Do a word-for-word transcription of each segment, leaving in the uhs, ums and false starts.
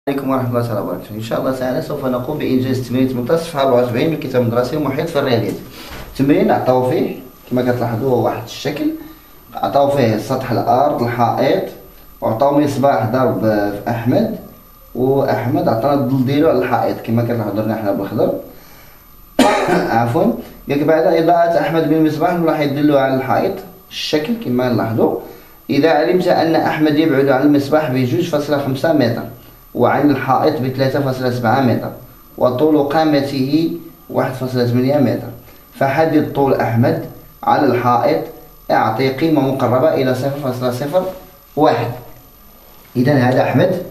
عليكم ورحمة الله تعالى وبركاته. إن شاء الله تعالى سوف نقوم بإنجاز تمرين ثمنطاش صفحة أربعة وسبعين من الكتاب المدرسي ومحيط في الرياضيات. تمرين عطاو فيه كما كتلاحظوا هو واحد الشكل، عطاو فيه سطح الأرض الحائط، وعطاو مصباح ضرب في أحمد، وأحمد عطانا الظل ديالو على الحائط كما كتلاحظوا درنا حنا بالخضر. عفوا، قالك بعد إضاءة أحمد بالمصباح راح يدلو على الحائط الشكل كما نلاحظوا. إذا علمت أن أحمد يبعد عن المصباح بجوج فاصلة خمسة متر وعن الحائط بثلاثة فاصلة سبعة متر وطول قامته واحد فاصلة ثمانية متر، فحدد طول أحمد على الحائط. أعطي قيمة مقربة إلى صفر فاصلة صفر واحد. إذا هذا أحمد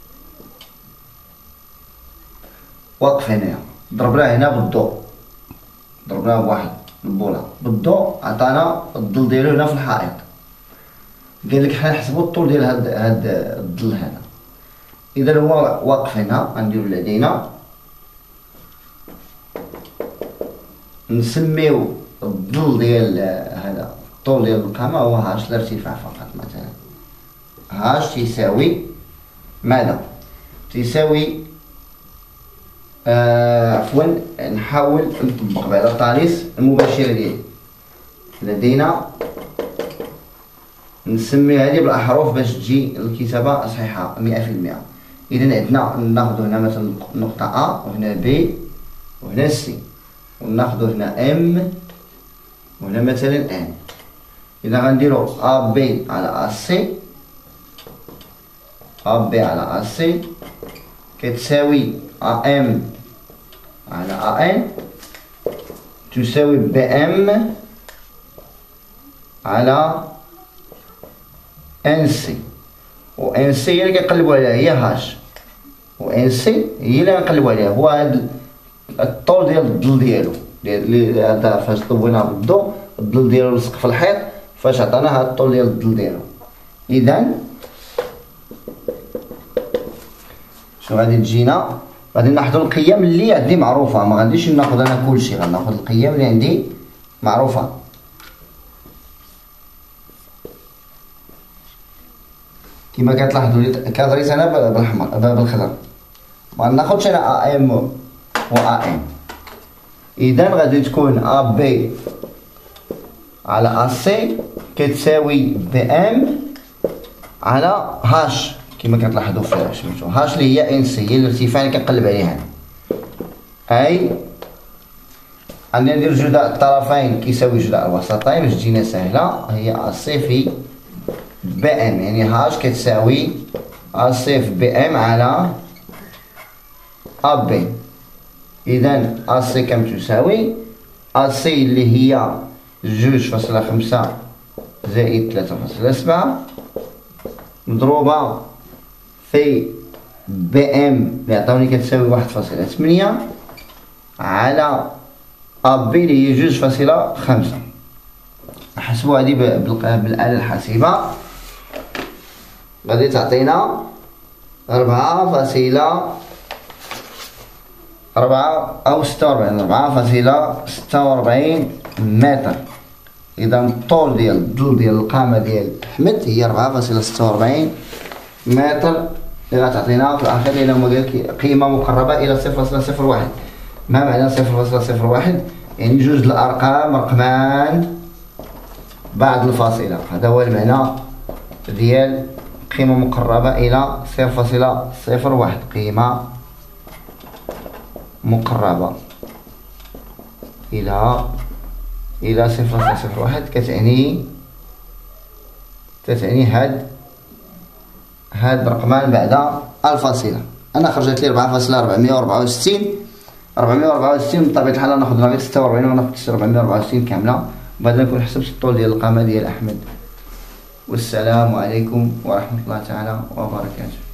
واقف هنا، ضربناه هنا بالضوء، ضربناه بواحد البولة بالضوء، عطانا الظل ديالو هنا في الحائط. قال لك حنا نحسبوا الطول ديال هاد هاد الظل هذا. إذا هو واقف هنا، غنديرو لدينا نسميو الظل ديال هذا الطول ديال القامة هو هاش الارتفاع فقط. مثلا هاش تيساوي ماذا؟ تيساوي آه عفوا نحاول نطبق بعد الطاليس المباشرة ديالي. لدينا نسمي هذه بالأحرف باش تجي الكتابة صحيحة مئة في المئة. إذا عندنا ناخذ هنا مثلا نقطة أ، وهنا ب، وهنا سي، وناخذ هنا ام، وهنا مثلا ان. إذا غنديرو أ بي على أ سي، أ بي على أ سي كتساوي أ ام على أ ان تساوي بي ام على ان سي، و ان سي هي اللي كنقلبوا عليها هي هاش، و ان سي هي اللي غنقلبوا عليها هو هاد الطول ديال الظل ديالو ديال هذا. فاش طويناه بالضوء الظل ديالو لصق في الحيط، فاش عطانا هاد الطول ديال الظل ديالو. اذا شنو غادي تجينا؟ غادي ناخذوا القيم اللي عندي معروفه، ما غاديش ناخذ انا كلشي، غناخذ القيم اللي عندي معروفه. كما كتلاحظوا لي كادريت انا بالاحمر بالخضر، ما ناخذش انا ا ام و ا ان. اذا غادي تكون ا بي على ا سي كتساوي بي ام على هاش كما كتلاحظوا فيها سميتو هاش اللي هي ان سي، هي الارتفاع اللي كنقلب عليها. اي عندنا ندير جداء الطرفين كيساوي جداء الوسطين باش تجينا سهله، هي ا سي في بي ام، يعني هاش كتساوي ا سي في بي ام على ا بي. اذا ا سي كم تساوي ا سي اللي هي جوج فاصلة خمسة زائد ثلاثة فاصلة سبعة مضروبة في بي ام اللي عطاوني كتساوي واحد فاصلة ثمانية على ا بي اللي هي جوج فاصلة خمسة. نحسبوا هذه بالآلة الحاسبة، غادي تعطينا أربعة فاصلة أربعة أو ستة وربعين أربعة فاصلة ستة وربعين متر. إذا الطول ديال الظل ديال القامة ديال أحمد هي أربعة فاصلة ستة وربعين متر اللي غتعطينا في الأخير. إلا هما قالك قيمة مقربة إلى صفر فاصلة صفر واحد. ما معنى صفر فاصلة صفر واحد؟ يعني جوج الأرقام رقمان بعد الفاصلة، هذا هو المعنى ديال قيمة مقربة إلى صفر فاصلة صفر واحد. قيمة مقربة إلى إلى صفر فاصلة صفر واحد كتعني تتعني هاد هاد رقمان بعد الفاصلة. أنا خرجت لي أربعة فاصلة أربعمية وأربعة وستين أربعمية وأربعة وستين بطبيعة الحال ناخذ غير ستة وربعين وناخذ أربعمية وأربعة وستين كاملة، بعد نكون حسبت الطول ديال القامة ديال أحمد. والسلام عليكم ورحمة الله تعالى وبركاته.